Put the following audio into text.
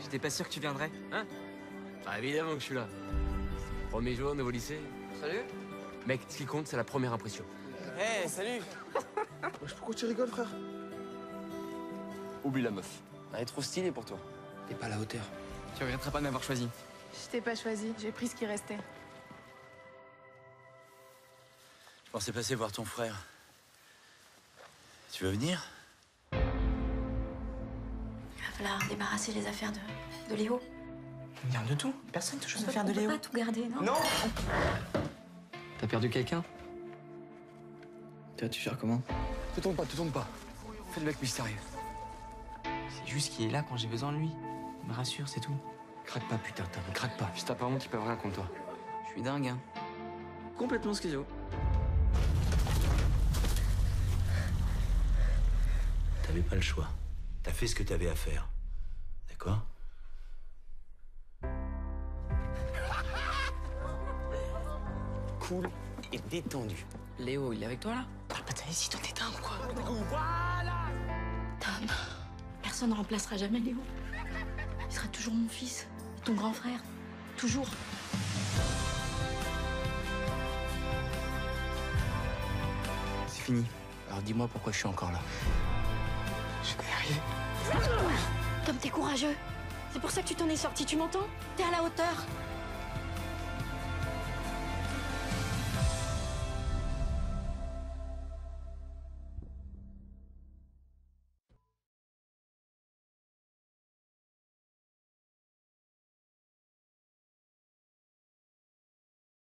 J'étais pas sûr que tu viendrais. Hein? Bah évidemment que je suis là. Premier jour, nouveau lycée. Salut. Mec, ce qui compte, c'est la première impression. Hey, salut. Pourquoi tu rigoles, frère? Oublie la meuf. Elle est trop stylée pour toi. T'es pas à la hauteur. Tu regretteras pas de m'avoir choisi. Je t'ai pas choisi, j'ai pris ce qui restait. Je pensais passer voir ton frère. Tu veux venir? Il va falloir débarrasser les affaires de Léo. On garde de tout. Personne touche aux affaires On de peut Léo. pas tout garder, non? Non. T'as perdu quelqu'un? Tu vas, tu gères comment? Te tourne pas. Fais le mec mystérieux. C'est juste qu'il est là quand j'ai besoin de lui. Il me rassure, c'est tout. Craque pas, putain, Tom, craque pas. Si t'as pas honte, ils peuvent rien contre toi. Je suis dingue, hein. Complètement schizo. T'avais pas le choix. T'as fait ce que t'avais à faire. D'accord? Cool et détendu. Léo, il est avec toi là? Parle pas de ça ici, toi t'es dingue ou quoi? Tom, personne ne remplacera jamais Léo. Il sera toujours mon fils, ton grand frère. Toujours. C'est fini. Alors dis-moi pourquoi je suis encore là. Je vais y arriver. Tom, t'es courageux. C'est pour ça que tu t'en es sorti, tu m'entends? T'es à la hauteur.